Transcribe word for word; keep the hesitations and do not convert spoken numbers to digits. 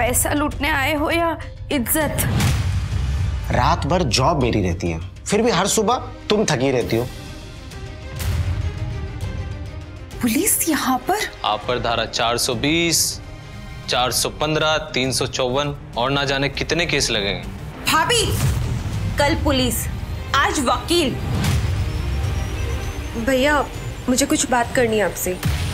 पैसा लूटने आए हो या इज्जत? रात भर जॉब मेरी रहती है, फिर भी हर सुबह तुम थकी रहती हो। पुलिस यहाँ पर? आप पर धारा चार सौ बीस, चार सौ पंद्रह, तीन सौ चौवन और ना जाने कितने केस लगेंगे। भाभी, कल पुलिस, आज वकील। भैया मुझे कुछ बात करनी है आपसे।